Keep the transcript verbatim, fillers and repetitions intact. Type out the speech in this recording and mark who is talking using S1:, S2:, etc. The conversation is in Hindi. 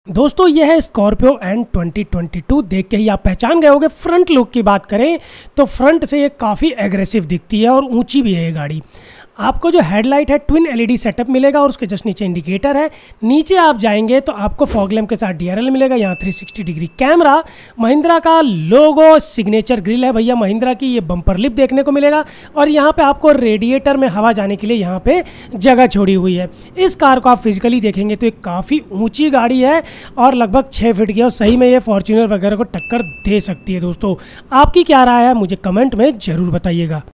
S1: दोस्तों यह है Scorpio N twenty twenty two. देख के ही आप पहचान गए होंगे। फ्रंट लुक की बात करें तो फ्रंट से ये काफ़ी एग्रेसिव दिखती है और ऊंची भी है ये गाड़ी। आपको जो हेडलाइट है ट्विन एलईडी सेटअप मिलेगा और उसके जस्ट नीचे इंडिकेटर है। नीचे आप जाएंगे तो आपको फॉग लैम्प के साथ डीआरएल मिलेगा। यहाँ three sixty degree camera, Mahindra का लोगो, सिग्नेचर ग्रिल है भैया महिंद्रा की, ये बम्पर लिप देखने को मिलेगा। और यहाँ पे आपको रेडिएटर में हवा जाने के लिए यहाँ पे जगह छोड़ी हुई है। इस कार को आप फिजिकली देखेंगे तो एक काफ़ी ऊँची गाड़ी है और लगभग छः फीट की है और सही में ये फॉर्च्यूनर वगैरह को टक्कर दे सकती है। दोस्तों आपकी क्या राय है मुझे कमेंट में ज़रूर बताइएगा।